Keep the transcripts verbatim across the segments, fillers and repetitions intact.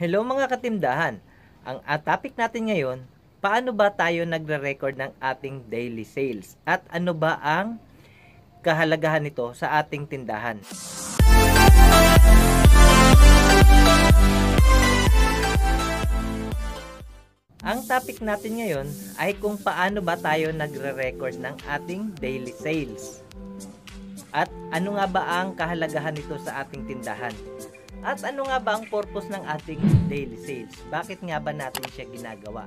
Hello mga katindahan! Ang uh, topic natin ngayon, paano ba tayo nagre-record ng ating daily sales? At ano ba ang kahalagahan nito sa ating tindahan? Ang topic natin ngayon ay kung paano ba tayo nagre-record ng ating daily sales. At ano nga ba ang kahalagahan nito sa ating tindahan? At ano nga ba ang purpose ng ating daily sales? Bakit nga ba natin siya ginagawa?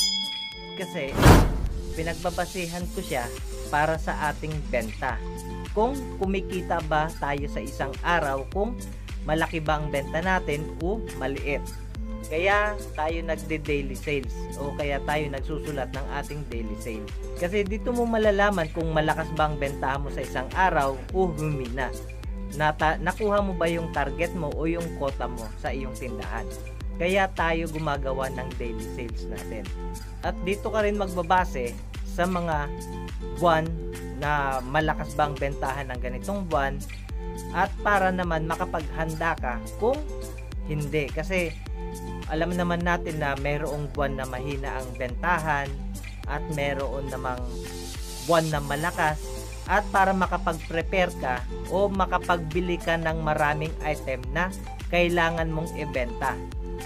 Kasi pinagbabasehan ko siya para sa ating benta. Kung kumikita ba tayo sa isang araw, kung malaki ba ang benta natin o maliit. Kaya tayo nagde-daily sales o kaya tayo nagsusulat ng ating daily sales. Kasi dito mo malalaman kung malakas ba ang benta mo sa isang araw o humina. Nata, nakuha mo ba yung target mo o yung quota mo sa iyong tindahan. Kaya tayo gumagawa ng daily sales natin. At dito ka rin magbabase sa mga buwan na malakas ba ang bentahan ng ganitong buwan at para naman makapaghanda ka kung hindi. Kasi alam naman natin na mayroong buwan na mahina ang bentahan at mayroon namang buwan na malakas. At para makapag-prepare ka o makapagbili ka ng maraming item na kailangan mong ibenta.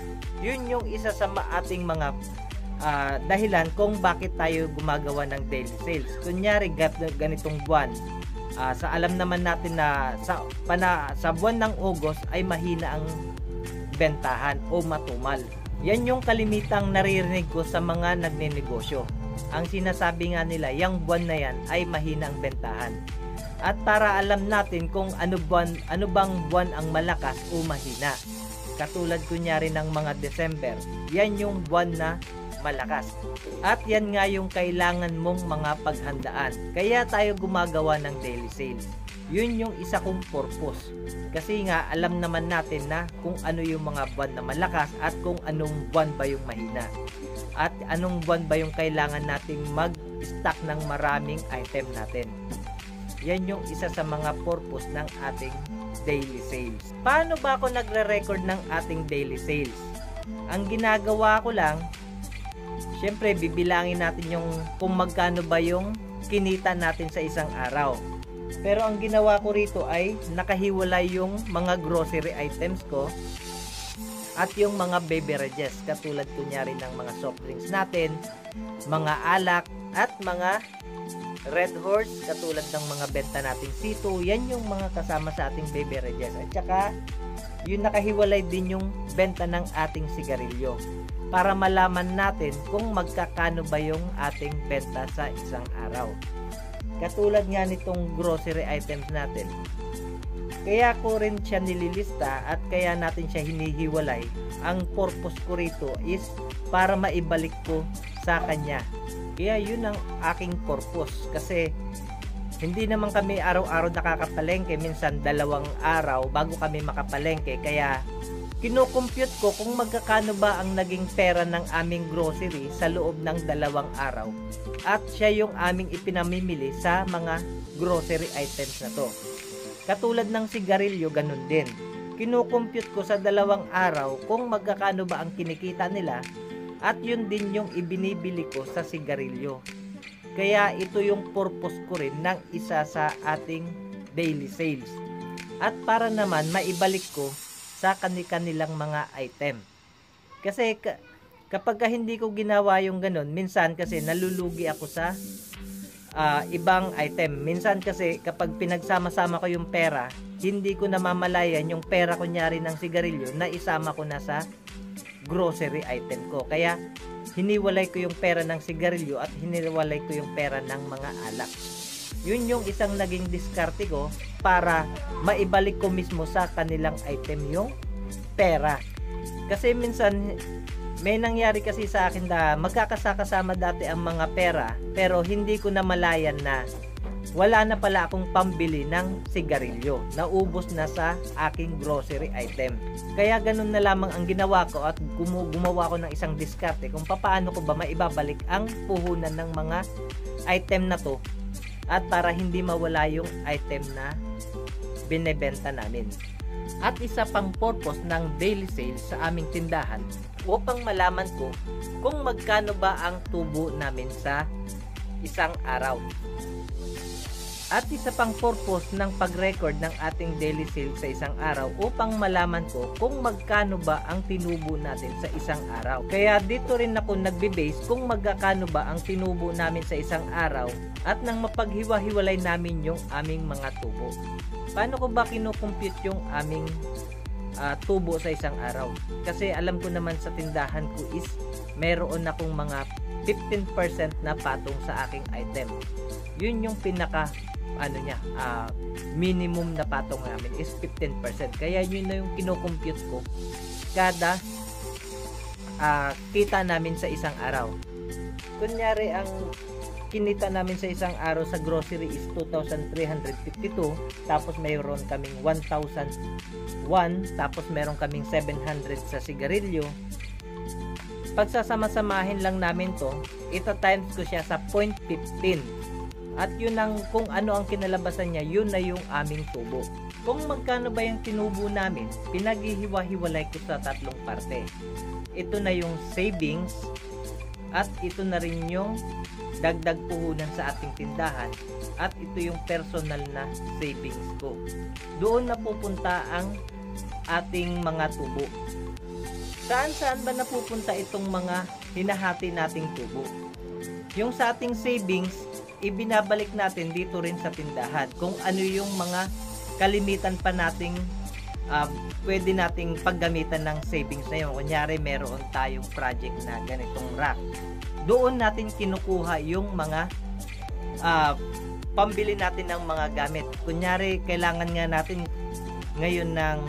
Yun yung isa sa ating mga uh, dahilan kung bakit tayo gumagawa ng daily sales. Kunyari ganitong buwan, uh, sa alam naman natin na sa, pana, sa buwan ng August ay mahina ang bentahan o matumal. Yan yung kalimitang naririnig ko sa mga nagnenegosyo. Ang sinasabi nga nila, yung buwan na yan ay mahina ang bentahan. At para alam natin kung ano, buwan, ano bang buwan ang malakas o mahina. Katulad kunyari ng mga December, yan yung buwan na malakas. At yan nga yung kailangan mong mga paghandaan. Kaya tayo gumagawa ng daily sales. Yun yung isa kong purpose. Kasi nga alam naman natin na kung ano yung mga buwan na malakas at kung anong buwan ba yung mahina. At anong buwan ba yung kailangan nating mag-stock ng maraming item natin. Yan yung isa sa mga purpose ng ating daily sales. Paano ba ako nagre-record ng ating daily sales? Ang ginagawa ko lang, syempre bibilangin natin yung kung magkano ba yung kinita natin sa isang araw. Pero ang ginawa ko rito ay nakahiwalay yung mga grocery items ko at yung mga beverages, katulad kunyari ng mga soft drinks natin, mga alak, at mga Red Horse, katulad ng mga benta nating sito. Yan yung mga kasama sa ating beverages. At saka, yung nakahiwalay din yung benta ng ating sigarilyo. Para malaman natin kung magkakano ba yung ating benta sa isang araw. Katulad nga nitong grocery items natin. Kaya ko rin siya nililista at kaya natin siya hinihiwalay. Ang purpose ko rito is para maibalik ko sa kanya. Kaya yun ang aking purpose. Kasi hindi naman kami araw-araw nakakapalengke. Minsan dalawang araw bago kami makapalengke. Kaya kino-compute ko kung magkakano ba ang naging pera ng aming grocery sa loob ng dalawang araw. At siya yung aming ipinamimili sa mga grocery items na to. Katulad ng sigarilyo, ganun din. Kino-compute ko sa dalawang araw kung magkakano ba ang kinikita nila at yun din yung ibinibili ko sa sigarilyo. Kaya ito yung purpose ko rin ng isa sa ating daily sales. At para naman maibalik ko sa kani-kanilang mga item. Kasi kapag hindi ko ginawa yung ganun, minsan kasi nalulugi ako sa Uh, ibang item. Minsan kasi kapag pinagsama-sama ko yung pera, hindi ko namamalayan yung pera kunyari ng sigarilyo na isama ko na sa grocery item ko. Kaya hiniwalay ko yung pera ng sigarilyo at hiniwalay ko yung pera ng mga alak. Yun yung isang naging diskarte ko para maibalik ko mismo sa kanilang item yung pera. Kasi minsan may nangyari kasi sa akin na magkakasakasama dati ang mga pera pero hindi ko na malayan na wala na pala akong pambili ng sigarilyo. Naubos na sa aking grocery item. Kaya ganun na lamang ang ginawa ko at gumawa ko ng isang diskarte kung paano ko ba maibabalik ang puhunan ng mga item na to at para hindi mawala yung item na binebenta namin. At isa pang purpose ng daily sales sa aming tindahan upang malaman ko kung magkano ba ang tubo namin sa isang araw. At isa pang purpose ng pag-record ng ating daily sales sa isang araw upang malaman ko kung magkano ba ang tinubo natin sa isang araw. Kaya dito rin ako nagbe-base kung magkano ba ang tinubo namin sa isang araw at nang mapaghiwa-hiwalay namin yung aming mga tubo. Paano ko ba kinukompute yung aming uh, tubo sa isang araw? Kasi alam ko naman sa tindahan ko is meron akong mga fifteen percent na patong sa aking item. Yun yung pinaka ano niya, uh, minimum na patong namin is fifteen percent. Kaya yun na yung kinocompute ko kada uh, kita namin sa isang araw. Kunyari ang kinita namin sa isang araw sa grocery is two thousand three hundred fifty-two, tapos mayroon kaming one thousand one, tapos meron kaming seven hundred sa sigarilyo. Pagsasama-samahin lang namin to, ito times ko siya sa zero point one five. At yun ang kung ano ang kinalabasan niya, yun na yung aming tubo. Kung magkano ba yung tinubo namin, pinaghihiwa-hiwalay ko sa tatlong parte. Ito na yung savings at ito na rin yung dagdag puhunan sa ating tindahan at ito yung personal na savings ko. Doon na pupunta ang ating mga tubo. Saan-saan ba napupunta itong mga hinahati nating tubo? Yung sa ating savings, ibinabalik natin dito rin sa tindahan kung ano yung mga kalimitan pa nating uh, pwede nating paggamitan ng savings na yun. Kunyari meron tayong project na ganitong rack, doon natin kinukuha yung mga uh, pambili natin ng mga gamit. Kunyari kailangan nga natin ngayon ng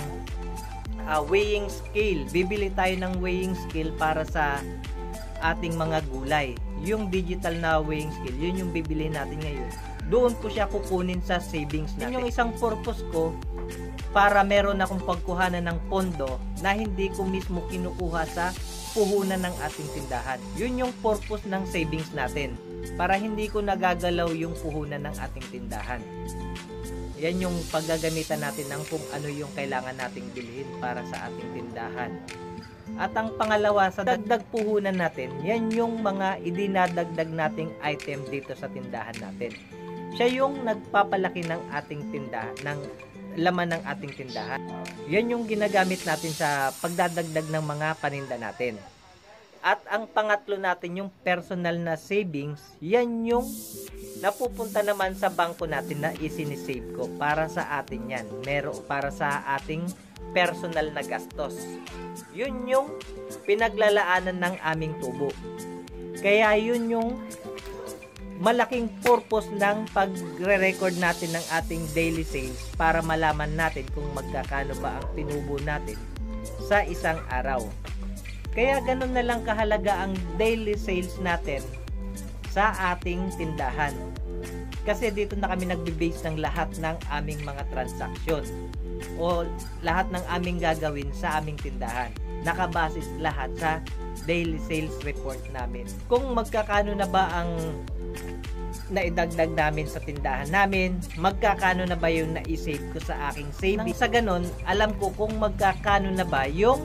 uh, weighing scale, bibili tayo ng weighing scale para sa ating mga gulay. Yung digital na weighing scale, yun yung bibili natin ngayon. Doon ko siya kukunin sa savings natin. Yun yung isang purpose ko para meron akong pagkuhanan ng pondo na hindi ko mismo kinukuha sa puhunan ng ating tindahan. Yun yung purpose ng savings natin, para hindi ko nagagalaw yung puhunan ng ating tindahan. Yan yung paggagamitan natin ng kung ano yung kailangan nating bilhin para sa ating tindahan. At ang pangalawa, sa dagdag puhunan natin, yan yung mga idinadagdag nating item dito sa tindahan natin. Siya yung nagpapalaki ng ating tindahan, ng laman ng ating tindahan. Yan yung ginagamit natin sa pagdadagdag ng mga paninda natin. At ang pangatlo natin, yung personal na savings, yan yung napupunta naman sa bangko natin na isinisave ko para sa atin yan. Meron para sa ating personal na gastos. Yun yung pinaglalaanan ng aming tubo. Kaya yun yung malaking purpose ng pagre-record natin ng ating daily sales para malaman natin kung magkakano ba ang tinubo natin sa isang araw. Kaya ganun na lang kahalaga ang daily sales natin sa ating tindahan. Kasi dito na kami nagbe-base ng lahat ng aming mga transaksyon o lahat ng aming gagawin sa aming tindahan. Nakabasis lahat sa daily sales report namin. Kung magkakano na ba ang naidagdag namin sa tindahan namin, magkakano na ba yung na-save ko sa aking savings. Sa ganon, alam ko kung magkakano na ba yung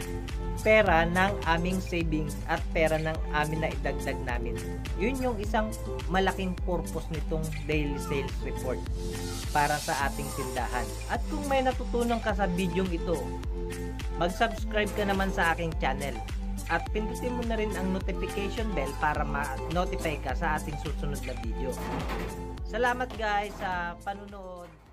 pera ng aming savings at pera ng amin na idagdag namin. Yun yung isang malaking purpose nitong daily sales report para sa ating tindahan. At kung may natutunan ka sa video ito, mag-subscribe ka naman sa aking channel at pindutin mo na rin ang notification bell para ma-notify ka sa ating susunod na video. Salamat guys sa panunood.